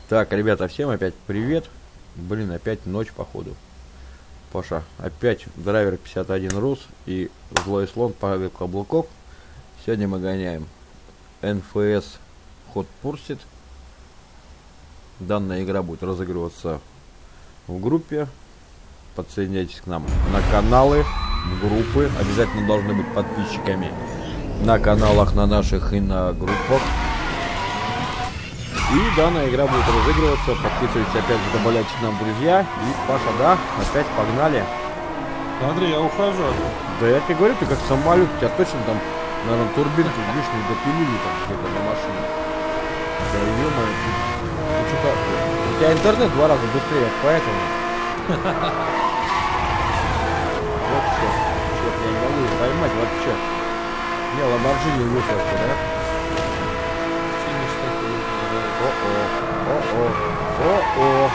Так, ребята, всем опять привет. Блин, опять ночь походу. Паша, опять драйвер 51 Рус и злой слон Павел Каблуков. Сегодня мы гоняем НФС Hot Pursuit. Данная игра будет разыгрываться в группе. Подсоединяйтесь к нам на каналы, в группы. Обязательно должны быть подписчиками на каналах, на наших и на группах. И данная игра будет разыгрываться. Подписывайтесь, опять же, добавляйте к нам друзья. И Паша, да, опять погнали. Андрей, я ухожу. Да я тебе говорю, ты как самолет, у тебя точно там, наверное, турбинку лишнюю допилили там где-то на машине. Да ё-моё, ты что-то... У тебя интернет в 2 раза быстрее, поэтому... Вот черт, я не могу их поймать вообще. Не, Ламборджини выхлопка, да? О-о.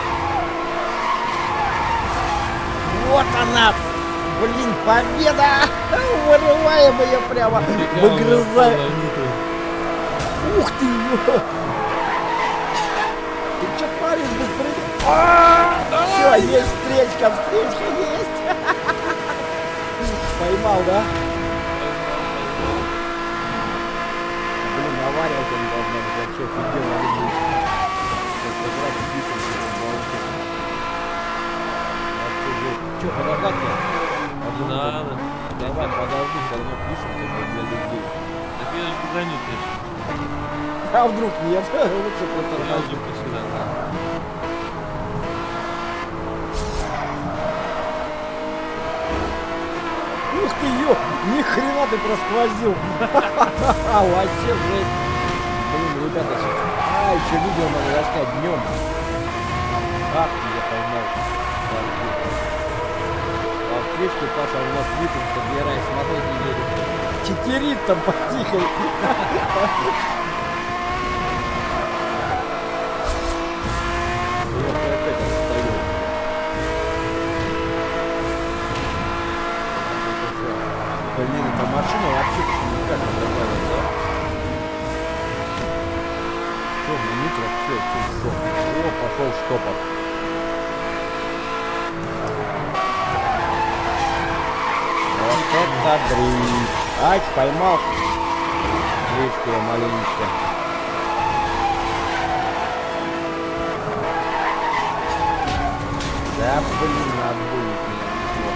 Вот она! Блин, победа! Вырываем ее прямо! Выгрызаем! Ух ты! Ты что творишь, быстрее? Все, есть встречка есть! Поймал, да? Блин, авария у тебя не должна быть вообще офигенно выглядит. Че, подождать-то? Не надо. Давай, подожди, все равно пишем для людей. Так я же догоню, конечно. А вдруг нет? Лучше Я протормозить. уже сюда. Ух ты, ё! Ни хрена ты просквозил! Вообще жесть! Блин, ребята, сейчас... еще видео надо заснять днем. Ах ты, я поймал. А в встречке Паша у нас випуск собирает, смотреть не едет. Читерит там потихо. Я опять отстаю. Блин, эта машина вообще никак не добавит, да? Все, нитро, все. О, пошел штопор. Вот это дрифт. Ай, поймал. Дрифт я маленечко. Да, блин, надо будет меня.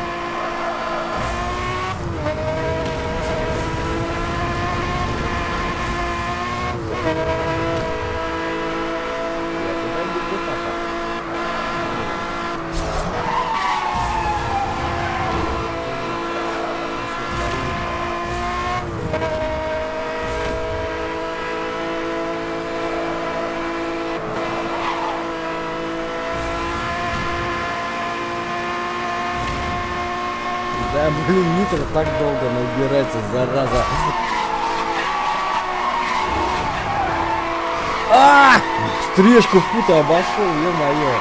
Да, блин, нитро так долго набирается, зараза. Стрижку фута обошел, ё-моё.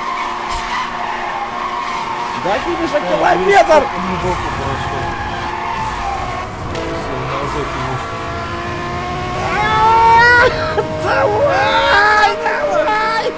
Да финиша километр! Глубоко прошел. Давай!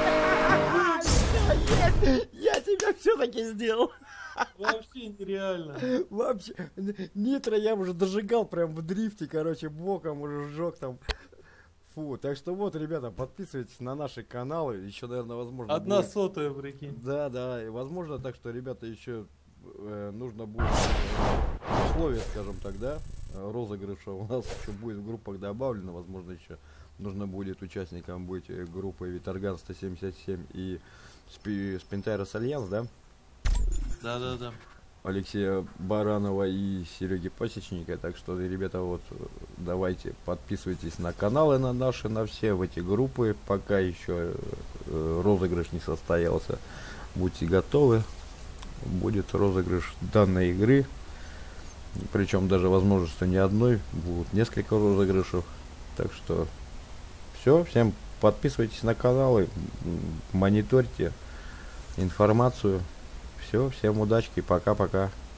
Я тебя все-таки сделал. Вообще нереально. Вообще, нитро я уже дожигал прям в дрифте, короче, боком уже сжег там. Фу, так что вот, ребята, подписывайтесь на наши каналы, еще, наверное, возможно... Одна будет... сотая, прикинь. Да, и возможно, так что, ребята, еще нужно будет условия, скажем так, да, розыгрыша у нас еще будет в группах добавлено, возможно, еще нужно будет участникам быть группы Виторган 177 и Спинтайрос Альянс, да? Да. Алексея Баранова и Сереги Пасечника. Так что, ребята, вот давайте подписывайтесь на каналы на наши, на все, в эти группы. Пока еще розыгрыш не состоялся. Будьте готовы. Будет розыгрыш данной игры. Причем даже возможно, что не одной. Будут несколько розыгрышев. Так что все. Всем подписывайтесь на каналы. Мониторьте информацию. Все, всем удачки, пока-пока.